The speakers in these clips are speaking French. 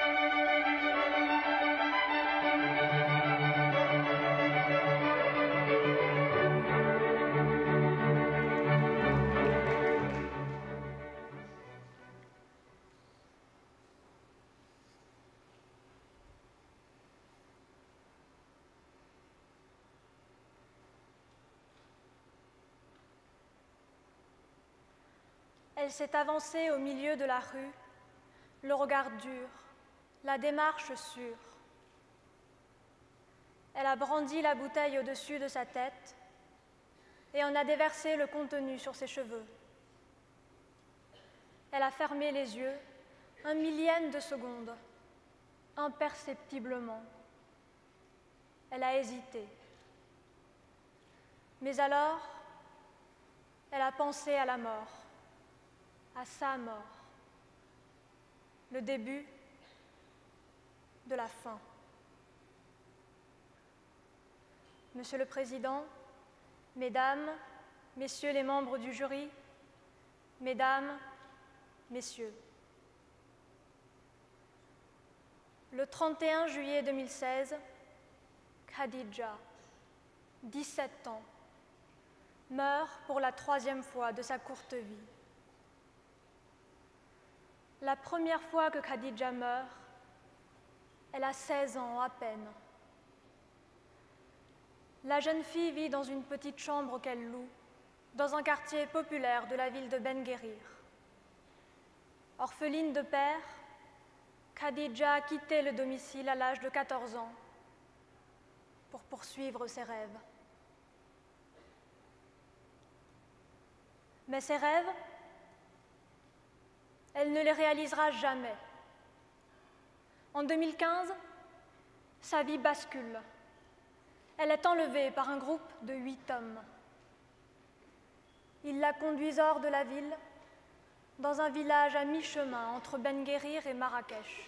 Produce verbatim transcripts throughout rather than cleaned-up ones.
Elle s'est avancée au milieu de la rue, le regard dur, la démarche sûre. Elle a brandi la bouteille au-dessus de sa tête et en a déversé le contenu sur ses cheveux. Elle a fermé les yeux un millième de seconde, imperceptiblement. Elle a hésité. Mais alors, elle a pensé à la mort. À sa mort, le début de la fin. Monsieur le Président, Mesdames, Messieurs les membres du jury, Mesdames, Messieurs, le trente et un juillet deux mille seize, Khadija, dix-sept ans, meurt pour la troisième fois de sa courte vie. La première fois que Khadija meurt, elle a seize ans à peine. La jeune fille vit dans une petite chambre qu'elle loue, dans un quartier populaire de la ville de Ben Guerir. Orpheline de père, Khadija a quitté le domicile à l'âge de quatorze ans pour poursuivre ses rêves. Mais ses rêves, elle ne les réalisera jamais. En deux mille quinze, sa vie bascule. Elle est enlevée par un groupe de huit hommes. Ils la conduisent hors de la ville, dans un village à mi-chemin entre Ben Guerir et Marrakech.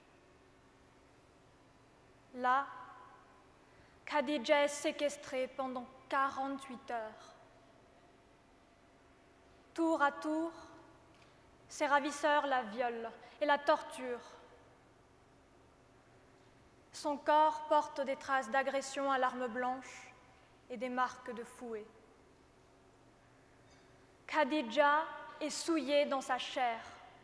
Là, Khadija est séquestrée pendant quarante-huit heures. Tour à tour, ses ravisseurs la violent et la torturent. Son corps porte des traces d'agression à l'arme blanche et des marques de fouet. Khadija est souillée dans sa chair.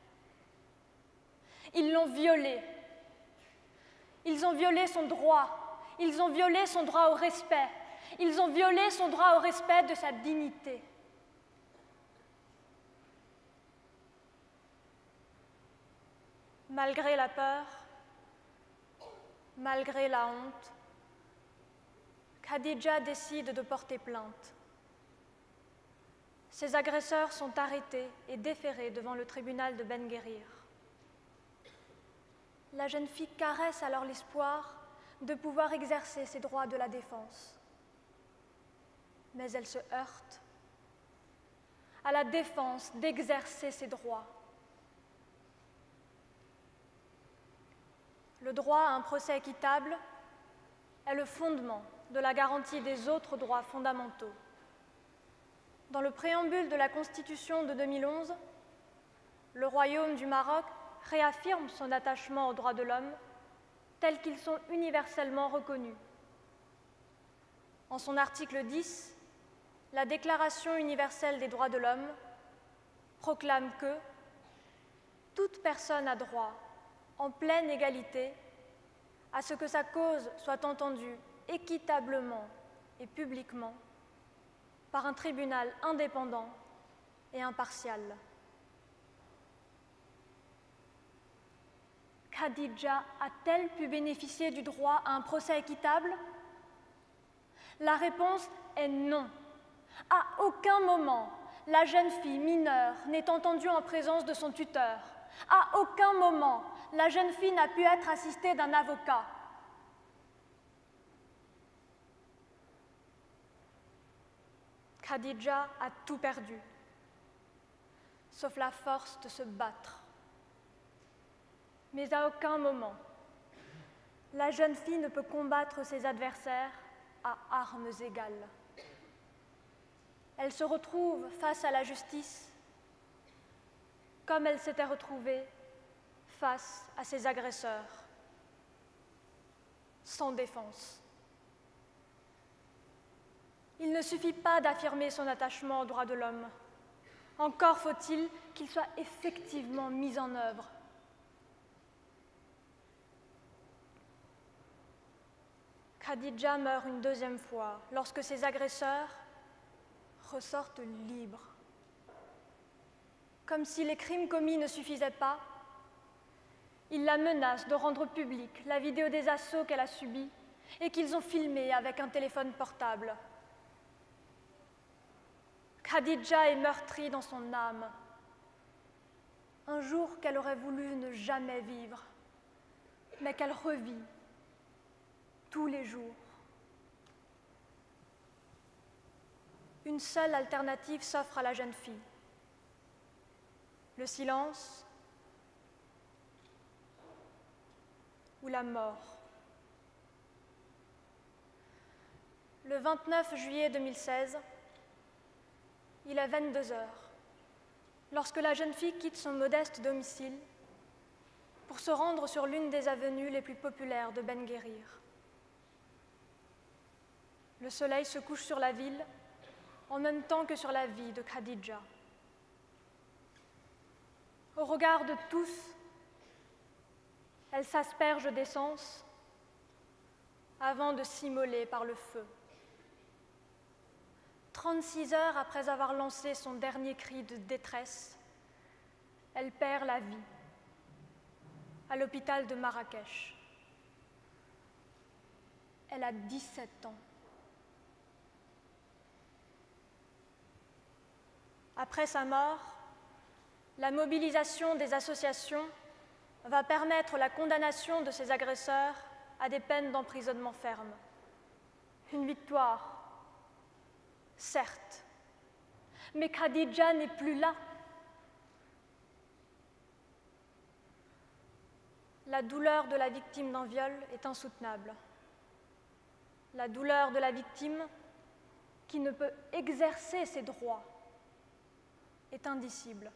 Ils l'ont violée. Ils ont violé son droit. Ils ont violé son droit au respect. Ils ont violé son droit au respect de sa dignité. Malgré la peur, malgré la honte, Khadija décide de porter plainte. Ses agresseurs sont arrêtés et déférés devant le tribunal de Ben Guerir. La jeune fille caresse alors l'espoir de pouvoir exercer ses droits de la défense. Mais elle se heurte à la défense d'exercer ses droits. Le droit à un procès équitable est le fondement de la garantie des autres droits fondamentaux. Dans le préambule de la Constitution de deux mille onze, le Royaume du Maroc réaffirme son attachement aux droits de l'homme tels qu'ils sont universellement reconnus. En son article dix, la Déclaration universelle des droits de l'homme proclame que toute personne a droit, en pleine égalité, à ce que sa cause soit entendue équitablement et publiquement par un tribunal indépendant et impartial. Khadija a-t-elle pu bénéficier du droit à un procès équitable? La réponse est non. À aucun moment, la jeune fille mineure n'est entendue en présence de son tuteur. À aucun moment, la jeune fille n'a pu être assistée d'un avocat. Khadija a tout perdu, sauf la force de se battre. Mais à aucun moment, la jeune fille ne peut combattre ses adversaires à armes égales. Elle se retrouve face à la justice comme elle s'était retrouvée face à ses agresseurs, sans défense. Il ne suffit pas d'affirmer son attachement aux droits de l'homme. Encore faut-il qu'il soit effectivement mis en œuvre. Khadija meurt une deuxième fois lorsque ses agresseurs ressortent libres. Comme si les crimes commis ne suffisaient pas, ils la menacent de rendre publique la vidéo des assauts qu'elle a subis et qu'ils ont filmés avec un téléphone portable. Khadija est meurtrie dans son âme. Un jour qu'elle aurait voulu ne jamais vivre, mais qu'elle revit tous les jours. Une seule alternative s'offre à la jeune fille. Le silence ou la mort. Le vingt-neuf juillet deux mille seize, il est vingt-deux heures, lorsque la jeune fille quitte son modeste domicile pour se rendre sur l'une des avenues les plus populaires de Ben Guerir. Le soleil se couche sur la ville en même temps que sur la vie de Khadija. Au regard de tous, elle s'asperge d'essence avant de s'immoler par le feu. trente-six heures après avoir lancé son dernier cri de détresse, elle perd la vie à l'hôpital de Marrakech. Elle a dix-sept ans. Après sa mort, la mobilisation des associations va permettre la condamnation de ces agresseurs à des peines d'emprisonnement ferme. Une victoire, certes, mais Khadija n'est plus là. La douleur de la victime d'un viol est insoutenable. La douleur de la victime qui ne peut exercer ses droits est indicible.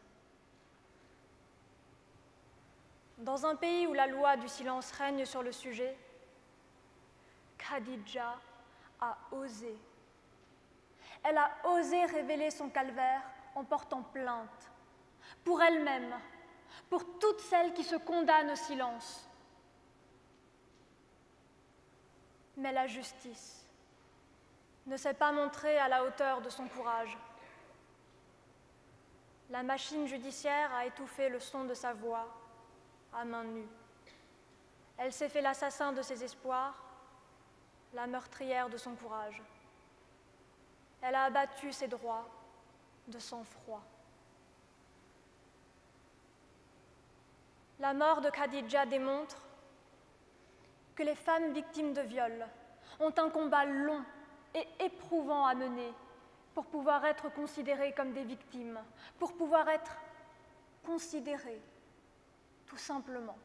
Dans un pays où la loi du silence règne sur le sujet, Khadija a osé. Elle a osé révéler son calvaire en portant plainte, pour elle-même, pour toutes celles qui se condamnent au silence. Mais la justice ne s'est pas montrée à la hauteur de son courage. La machine judiciaire a étouffé le son de sa voix à main nue. Elle s'est fait l'assassin de ses espoirs, la meurtrière de son courage. Elle a abattu ses droits de sang-froid. La mort de Khadija démontre que les femmes victimes de viol ont un combat long et éprouvant à mener pour pouvoir être considérées comme des victimes, pour pouvoir être considérées, tout simplement.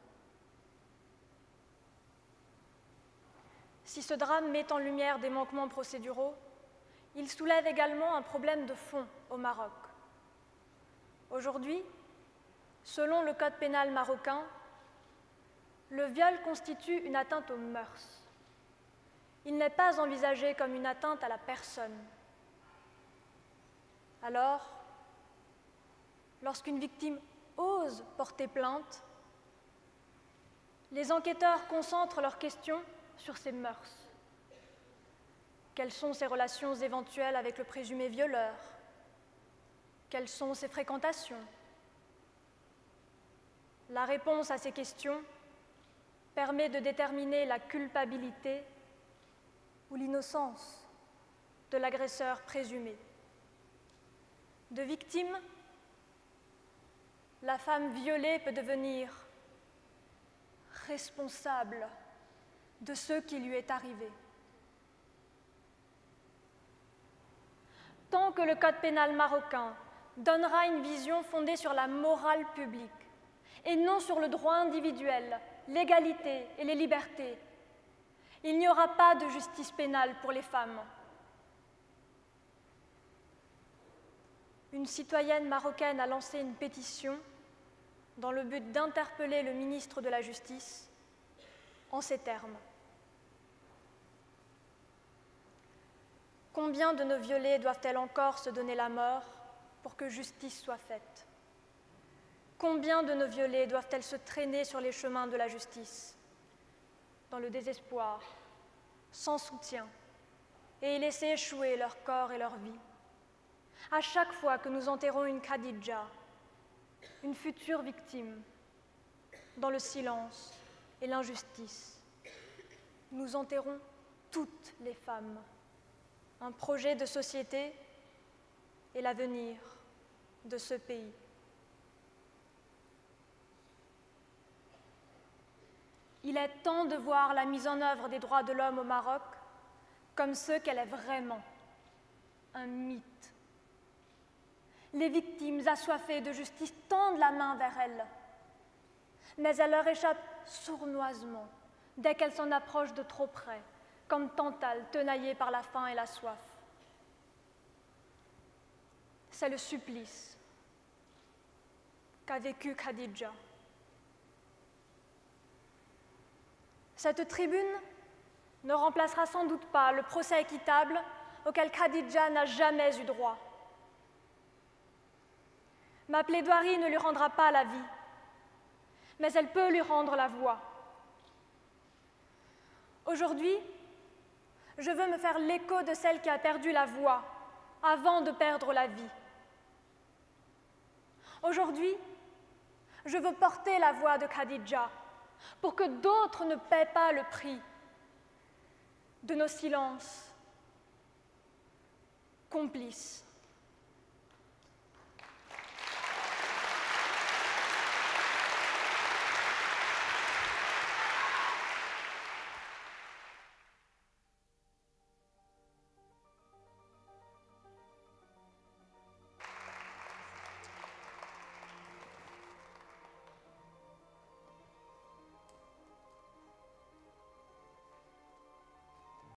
Si ce drame met en lumière des manquements procéduraux, il soulève également un problème de fond au Maroc. Aujourd'hui, selon le code pénal marocain, le viol constitue une atteinte aux mœurs. Il n'est pas envisagé comme une atteinte à la personne. Alors, lorsqu'une victime ose porter plainte, les enquêteurs concentrent leurs questions sur ses mœurs. Quelles sont ses relations éventuelles avec le présumé violeur? Quelles sont ses fréquentations? La réponse à ces questions permet de déterminer la culpabilité ou l'innocence de l'agresseur présumé. De victime, la femme violée peut devenir responsable de ce qui lui est arrivé. Tant que le code pénal marocain donnera une vision fondée sur la morale publique et non sur le droit individuel, l'égalité et les libertés, il n'y aura pas de justice pénale pour les femmes. Une citoyenne marocaine a lancé une pétition dans le but d'interpeller le ministre de la Justice en ces termes. Combien de nos violées doivent-elles encore se donner la mort pour que justice soit faite? Combien de nos violées doivent-elles se traîner sur les chemins de la justice, dans le désespoir, sans soutien, et y laisser échouer leur corps et leur vie? À chaque fois que nous enterrons une Khadija, une future victime, dans le silence et l'injustice, nous enterrons toutes les femmes, un projet de société et l'avenir de ce pays. Il est temps de voir la mise en œuvre des droits de l'homme au Maroc comme ce qu'elle est vraiment, un mythe. Les victimes assoiffées de justice tendent la main vers elles, mais elle leur échappe sournoisement dès qu'elles s'en approchent de trop près, comme Tantale tenaillée par la faim et la soif. C'est le supplice qu'a vécu Khadija. Cette tribune ne remplacera sans doute pas le procès équitable auquel Khadija n'a jamais eu droit. Ma plaidoirie ne lui rendra pas la vie, mais elle peut lui rendre la voix. Aujourd'hui, je veux me faire l'écho de celle qui a perdu la voix avant de perdre la vie. Aujourd'hui, je veux porter la voix de Khadija pour que d'autres ne paient pas le prix de nos silences complices.